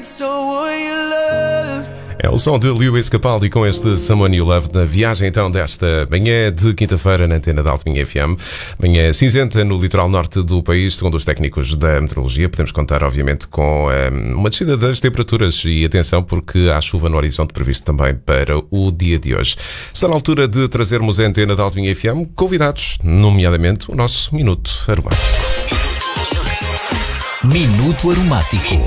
É o som de Lewis Capaldi com este Someone You Love na viagem então desta manhã de quinta-feira na antena da Alto Minho FM. Manhã cinzenta no litoral norte do país, segundo os técnicos da meteorologia. Podemos contar obviamente com uma descida das temperaturas e atenção porque há chuva no horizonte previsto também para o dia de hoje. Está na altura de trazermos a antena da Alto Minho FM convidados, nomeadamente o nosso Minuto Aromático. Minuto Aromático.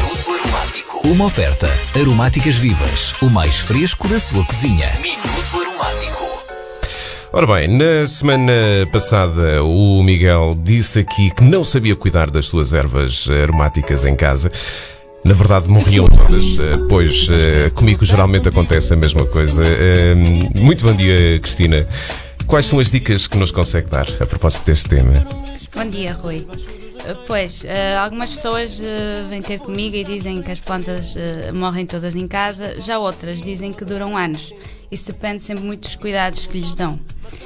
Uma oferta Aromáticas Vivas, o mais fresco da sua cozinha. Minuto Aromático. Ora bem, na semana passada o Miguel disse aqui que não sabia cuidar das suas ervas aromáticas em casa. Na verdade morriam todas, pois comigo geralmente acontece a mesma coisa. Muito bom dia, Cristina. Quais são as dicas que nos consegue dar a propósito deste tema? Bom dia, Rui. Pois, algumas pessoas vêm ter comigo e dizem que as plantas morrem todas em casa, já outras dizem que duram anos. Isso depende sempre muito dos cuidados que lhes dão.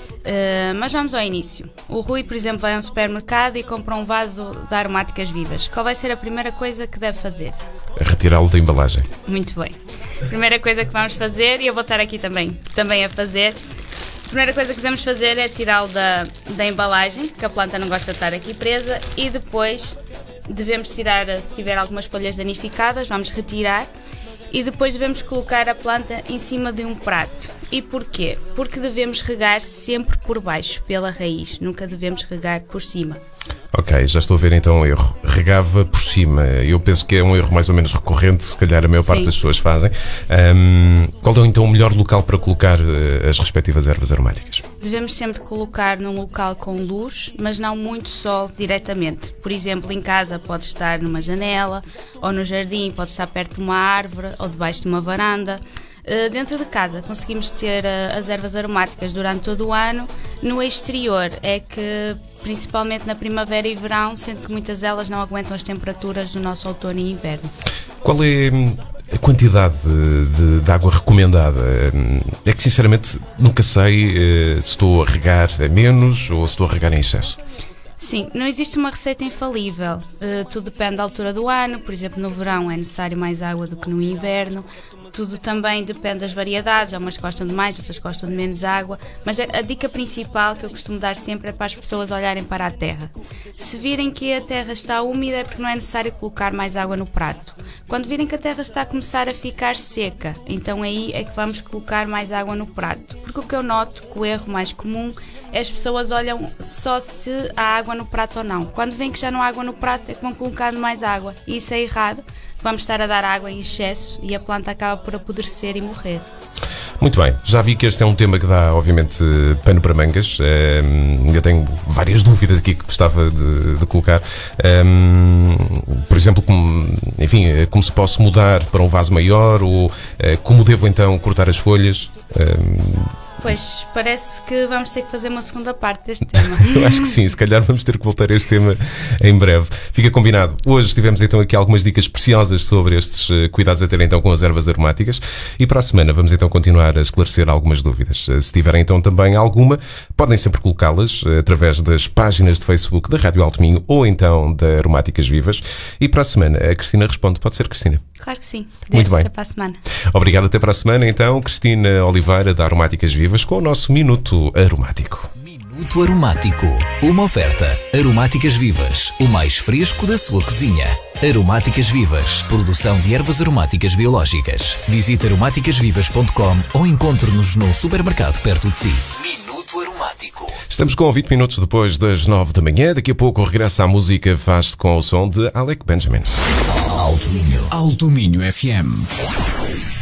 Mas vamos ao início. O Rui, por exemplo, vai a um supermercado e compra um vaso de aromáticas vivas. Qual vai ser a primeira coisa que deve fazer? Retirá-lo da embalagem. Muito bem. Primeira coisa que vamos fazer, e eu vou estar aqui também a fazer. A primeira coisa que devemos fazer é tirá-lo da embalagem, que a planta não gosta de estar aqui presa, e depois devemos tirar, se tiver algumas folhas danificadas, vamos retirar, e depois devemos colocar a planta em cima de um prato. E porquê? Porque devemos regar sempre por baixo, pela raiz, nunca devemos regar por cima. Ok, já estou a ver então um erro. Regava por cima. Eu penso que é um erro mais ou menos recorrente, se calhar a maior parte das pessoas fazem. Qual é então o melhor local para colocar as respectivas ervas aromáticas? Devemos sempre colocar num local com luz, mas não muito sol diretamente. Por exemplo, em casa pode estar numa janela, ou no jardim pode estar perto de uma árvore, ou debaixo de uma varanda. Dentro de casa conseguimos ter as ervas aromáticas durante todo o ano. No exterior é que, principalmente na primavera e verão, sendo que muitas delas não aguentam as temperaturas do nosso outono e inverno. Qual é a quantidade de água recomendada? É que sinceramente nunca sei se estou a regar a menos ou se estou a regar em excesso. Sim, não existe uma receita infalível. Tudo depende da altura do ano. Por exemplo, no verão é necessário mais água do que no inverno. Tudo também depende das variedades. Há umas que gostam de mais, outras gostam de menos água. Mas a dica principal que eu costumo dar sempre é para as pessoas olharem para a terra. Se virem que a terra está úmida é porque não é necessário colocar mais água no prato. Quando virem que a terra está a começar a ficar seca, então aí é que vamos colocar mais água no prato. Porque o que eu noto que o erro mais comum é as pessoas olham só se há água no prato ou não. Quando veem que já não há água no prato é que vão colocar mais água. E isso é errado. Vamos estar a dar água em excesso e a planta acaba por apodrecer e morrer. Muito bem, já vi que este é um tema que dá, obviamente, pano para mangas. Ainda tenho várias dúvidas aqui que gostava de colocar. Por exemplo, como se posso mudar para um vaso maior ou como devo então cortar as folhas? Pois, parece que vamos ter que fazer uma segunda parte deste tema. Eu acho que sim, se calhar vamos ter que voltar a este tema em breve. Fica combinado. Hoje tivemos então aqui algumas dicas preciosas sobre estes cuidados a ter então com as ervas aromáticas e para a semana vamos então continuar a esclarecer algumas dúvidas. Se tiverem então também alguma, podem sempre colocá-las através das páginas de Facebook da Rádio Alto Minho ou então da Aromáticas Vivas e para a semana a Cristina responde. Pode ser, Cristina? Claro que sim. Muito bem. Até para a semana. Obrigado, até para a semana então. Cristina Oliveira da Aromáticas Vivas com o nosso Minuto Aromático. Minuto Aromático. Uma oferta Aromáticas Vivas, o mais fresco da sua cozinha. Aromáticas Vivas, produção de ervas aromáticas biológicas. Visite aromáticasvivas.com ou encontre-nos no supermercado perto de si. Minuto Aromático. Estamos com 20 minutos depois das 9 da manhã. Daqui a pouco regressa a música Faz-te com o som de Alec Benjamin. Alto Minho FM.